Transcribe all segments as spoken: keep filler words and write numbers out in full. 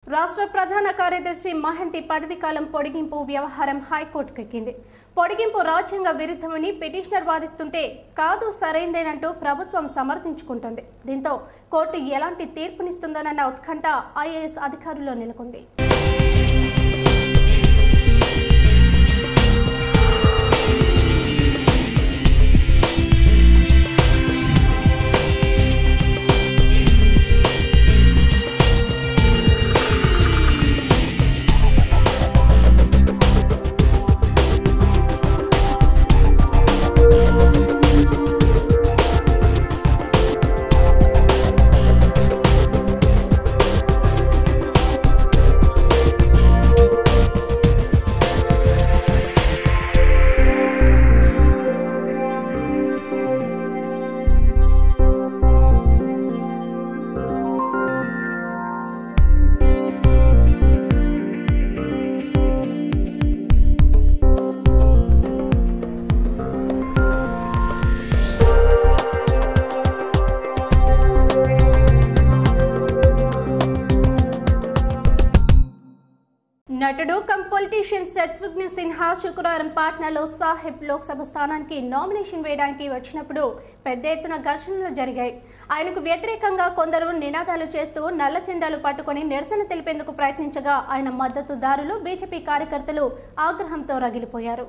రాష్ట్ర ప్రధాన కార్యదర్శి మహంతి పదవీకాలం పొడిగింపు వ్యవహారం హైకోర్టుకు ఎక్కింది. పొడిగింపు రాజ్యాంగ విరుద్ధమని పిటిషనర్ వాదిస్తుంటే కాదు సరైందేనంటూ ప్రభుత్వం సమర్థించుకుంటుంది. దీంతో కోర్టు ఎలాంటి తీర్పునిస్తుందన్న ఉత్కంఠ ఐఏఎస్ అధికారుల్లో నెలకొంది. నటుడు కమ్ పొలిటీషియన్ శత్రుఘ్న సిన్హా శుక్రవారం పాట్నాలో సాహెబ్ లోక్సభ స్థానానికి నామినేషన్ వేయడానికి వచ్చినప్పుడు పెద్ద ఎత్తున ఘర్షణలు జరిగాయి. ఆయనకు వ్యతిరేకంగా కొందరు నినాదాలు చేస్తూ నల్ల జెండాలు పట్టుకుని నిరసన తెలిపేందుకు ప్రయత్నించగా ఆయన మద్దతుదారులు బీజేపీ కార్యకర్తలు ఆగ్రహంతో రగిలిపోయారు.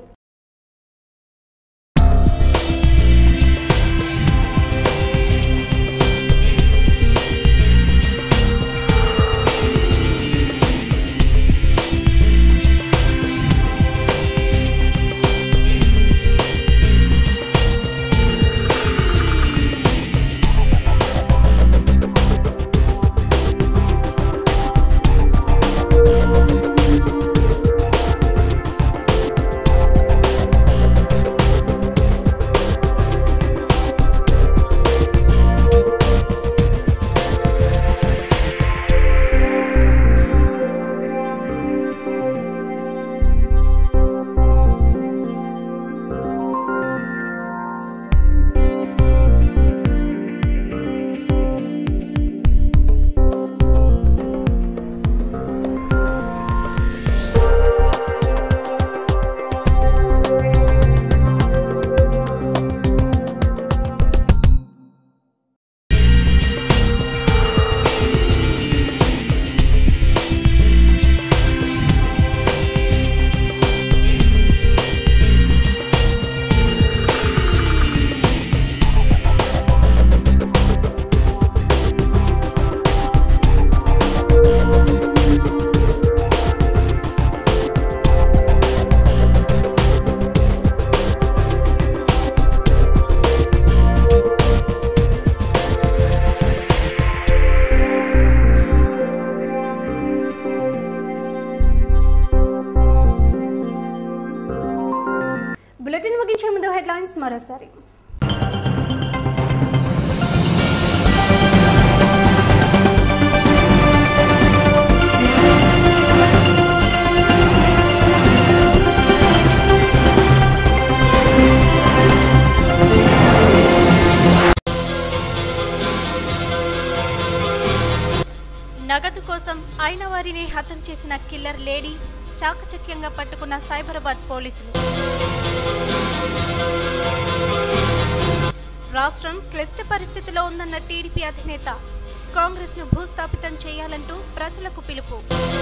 బులెటిన్ ముగించే ముందు హెడ్లైన్స్ మరోసారి. నగదు కోసం అయిన వారిని హతం చేసిన కిల్లర్ లేడీ చాకచక్యంగా పట్టుకున్న సైబరాబాద్ పోలీసులు. రాష్ట్రం క్లిష్ట పరిస్థితిలో ఉందన్న టీడీపీ అధినేత కాంగ్రెస్ ను భూస్థాపితం చేయాలంటూ ప్రజలకు పిలుపు.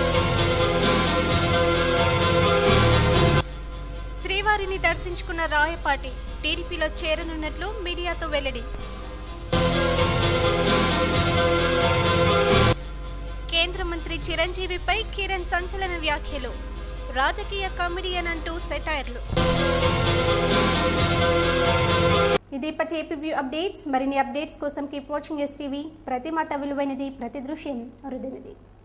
శ్రీవారిని దర్శించుకున్న రాయపాటి టీడీపీలో చేరనున్నట్లు మీడియాతో వెల్లడి. కేంద్ర మంత్రి చిరంజీవిపై కిరణ్ సంచలన వ్యాఖ్యలు. రాజకీయ కమెడియన్ అంటూ సెటైర్లు. ఇది ఇప్పటి ఏపీ అప్డేట్స్. మరిన్ని అప్డేట్స్ కోసం కీప్ వాచింగ్ ఎస్ టీవీ. ప్రతి మాట విలువైనది, ప్రతి దృశ్యం అరుదైనది.